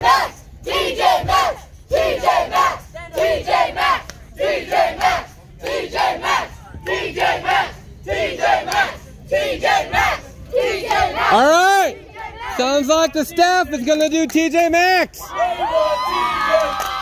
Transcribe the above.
Maxx! DJ Maxx! DJ Maxx! DJ Maxx! DJ Maxx! DJ Maxx! DJ Maxx! DJ Maxx! DJ Maxx! DJ Maxx! All right. Sounds like the staff is going to do TJ Maxx.